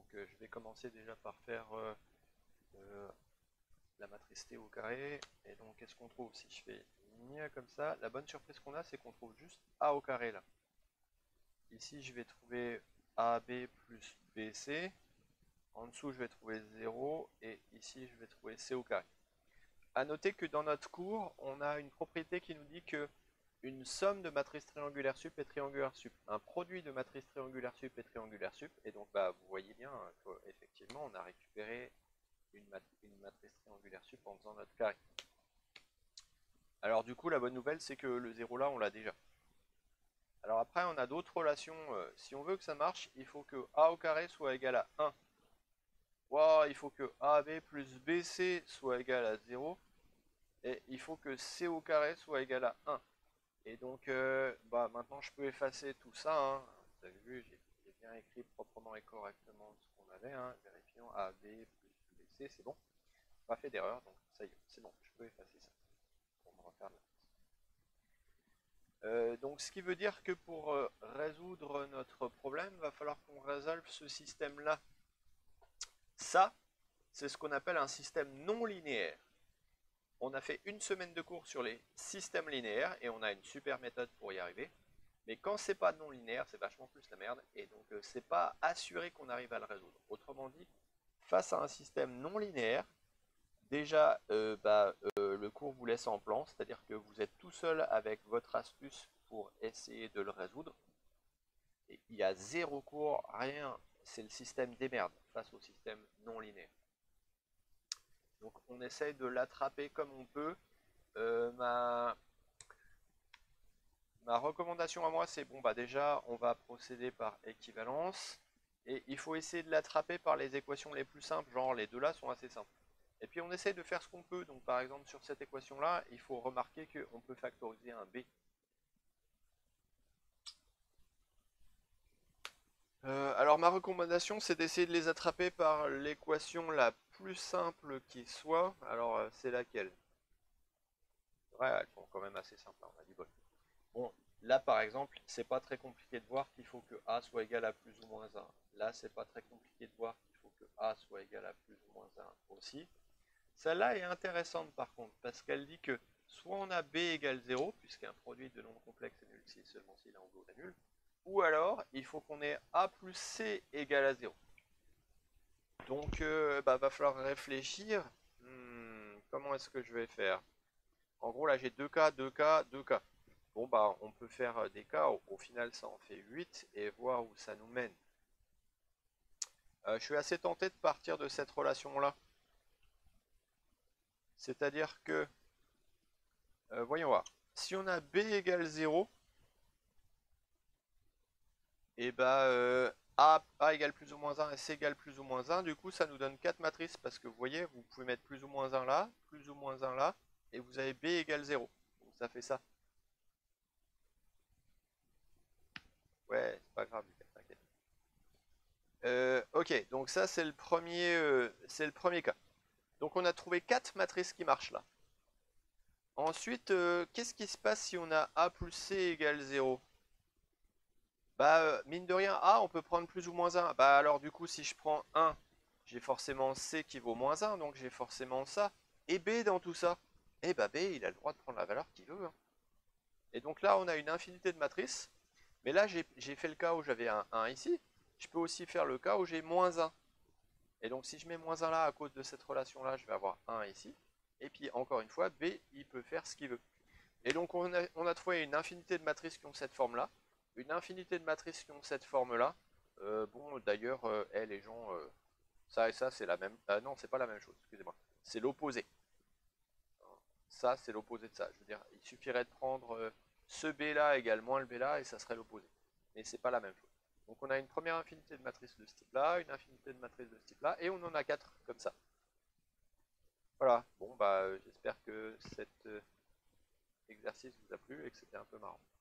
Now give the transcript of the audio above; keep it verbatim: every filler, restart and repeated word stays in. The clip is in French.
euh, je vais commencer déjà par faire euh, euh, la matrice T au carré. Et donc qu'est-ce qu'on trouve si je fais nia comme ça? La bonne surprise qu'on a, c'est qu'on trouve juste A au carré là. Ici, je vais trouver A B plus B C. En dessous, je vais trouver zéro. Et ici, je vais trouver C au carré. A noter que dans notre cours, on a une propriété qui nous dit que une somme de matrices triangulaires sup est triangulaire sup. Un produit de matrices triangulaires sup est triangulaire sup. Et donc, bah, vous voyez bien qu'effectivement, on a récupéré une, mat une matrice triangulaire sup en faisant notre carré. Alors du coup, la bonne nouvelle, c'est que le zéro là, on l'a déjà. Alors après, on a d'autres relations. Euh, si on veut que ça marche, il faut que A au carré soit égal à un. Wow, il faut que A B plus B C soit égal à zéro. Et il faut que C au carré soit égal à un. Et donc, euh, bah, maintenant, je peux effacer tout ça. Hein. Vous avez vu, j'ai bien écrit proprement et correctement ce qu'on avait. Hein. Vérifions A B plus B C, c'est bon. Pas fait d'erreur, donc ça y est, c'est bon, je peux effacer ça. Pour me refaire euh, donc, ce qui veut dire que pour euh, résoudre notre problème, il va falloir qu'on résolve ce système-là. Ça, c'est ce qu'on appelle un système non linéaire. On a fait une semaine de cours sur les systèmes linéaires et on a une super méthode pour y arriver. Mais quand c'est pas non linéaire, c'est vachement plus la merde. Et donc, euh, c'est pas assuré qu'on arrive à le résoudre. Autrement dit, face à un système non linéaire, déjà, euh, bah, euh, le cours vous laisse en plan, c'est-à-dire que vous êtes tout seul avec votre astuce pour essayer de le résoudre. Et il y a zéro cours, rien. C'est le système des merdes face au système non linéaire. Donc on essaye de l'attraper comme on peut. Euh, ma, ma recommandation à moi, c'est bon, bah déjà, on va procéder par équivalence. Et il faut essayer de l'attraper par les équations les plus simples, genre les deux là sont assez simples. Et puis on essaye de faire ce qu'on peut. Donc par exemple sur cette équation-là, il faut remarquer qu'on peut factoriser un b. Euh, alors ma recommandation, c'est d'essayer de les attraper par l'équation la plus simple qui soit. Alors euh, c'est laquelle? Ouais, elles sont quand même assez simples, hein, on a du bol. Bon, là par exemple, c'est pas très compliqué de voir qu'il faut que A soit égal à plus ou moins un. Là, c'est pas très compliqué de voir qu'il faut que A soit égal à plus ou moins un aussi. Celle-là est intéressante par contre, parce qu'elle dit que soit on a B égale zéro, puisqu'un produit de nombres complexes est nul si seulement si l'un ou l'autre est nul, ou alors il faut qu'on ait A plus C égale à zéro. Donc, euh, bah, va falloir réfléchir. Hmm, comment est-ce que je vais faire? En gros, là, j'ai deux cas, deux cas, deux cas. Bon, bah, on peut faire des cas. Au, au final, ça en fait huit et voir où ça nous mène. Euh, je suis assez tenté de partir de cette relation-là. C'est-à-dire que, euh, voyons voir. Si on a B égale zéro, et bah, euh, A, A égale plus ou moins un et C égale plus ou moins un, du coup, ça nous donne quatre matrices parce que vous voyez, vous pouvez mettre plus ou moins un là, plus ou moins un là, et vous avez B égale zéro. Donc ça fait ça. Ouais, c'est pas grave, Lucas, t'inquiète. Euh, ok, donc ça c'est le premier, euh, c'est le premier cas. Donc on a trouvé quatre matrices qui marchent là. Ensuite, euh, qu'est-ce qui se passe si on a A plus C égale zéro? Bah, euh, mine de rien, A, on peut prendre plus ou moins un. Bah alors du coup, si je prends un, j'ai forcément C qui vaut moins un, donc j'ai forcément ça. Et B dans tout ça? Et bah B, il a le droit de prendre la valeur qu'il veut. Hein. Et donc là, on a une infinité de matrices. Mais là, j'ai fait le cas où j'avais un un ici. Je peux aussi faire le cas où j'ai moins un. Et donc si je mets moins un là à cause de cette relation-là, je vais avoir un ici. Et puis encore une fois, B, il peut faire ce qu'il veut. Et donc on a, on a trouvé une infinité de matrices qui ont cette forme-là, une infinité de matrices qui ont cette forme-là. Euh, bon, d'ailleurs, euh, hey, les gens, euh, ça et ça, c'est la même... Euh, non, c'est pas la même chose, excusez-moi. C'est l'opposé. Ça, c'est l'opposé de ça. Je veux dire, il suffirait de prendre euh, ce B-là égale moins le B-là, et ça serait l'opposé. Mais c'est pas la même chose. Donc on a une première infinité de matrices de ce type-là, une infinité de matrices de ce type-là, et on en a quatre comme ça. Voilà, bon bah euh, j'espère que cet euh, exercice vous a plu et que c'était un peu marrant.